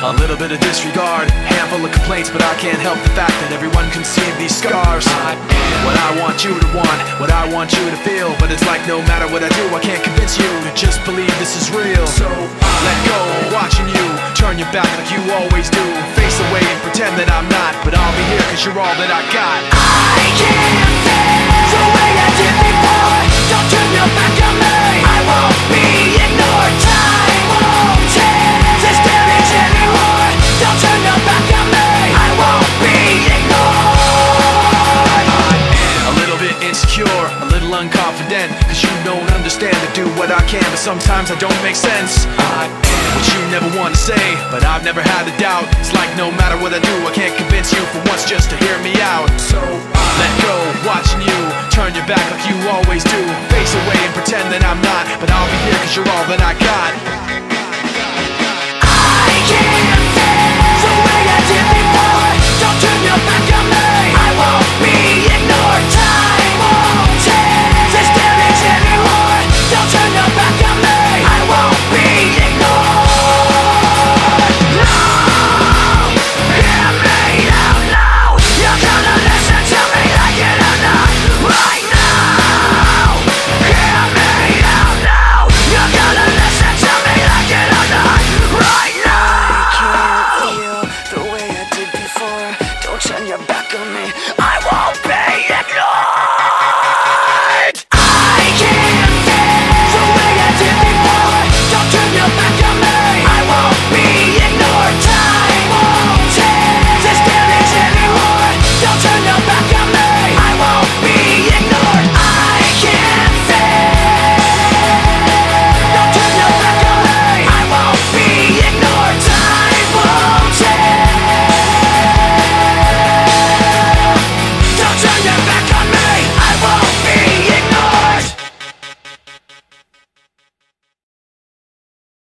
A little bit of disregard, handful of complaints, but I can't help the fact that everyone can see these scars. What I want you to want, what I want you to feel, but it's like no matter what I do, I can't convince you to just believe this is real. So let go, watching you turn your back like you always do. Face away and pretend that I'm not, but I'll be here cause you're all that I got. I can't feel the way I did before. Don't turn your back on me, I won't be ignored. Time won't change this damage anymore. Don't turn your back on me, I won't be ignored. A little bit insecure, a little unconfident, cause you don't understand. I do what I can, but sometimes I don't make sense. I am what you never want to say, but I've never had a doubt. It's like no matter what I do, I can't convince you for once just to hear me out. So let go, watching you turn your back like you always do. Face away and pretend that I'm not, but I'll be here cause you're all that I got.